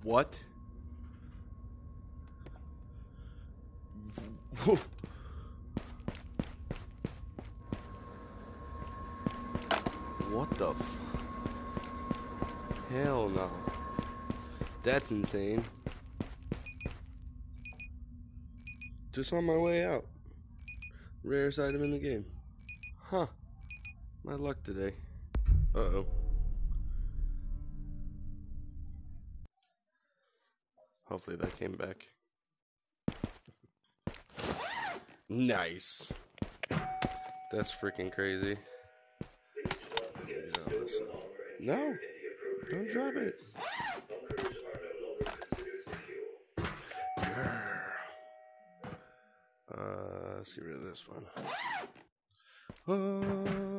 What? What the f... Hell no. That's insane. Just on my way out. Rarest item in the game. Huh. My luck today. Uh-oh. Hopefully that came back. Nice. That's freaking crazy. No. Don't drop it. Let's get rid of this one.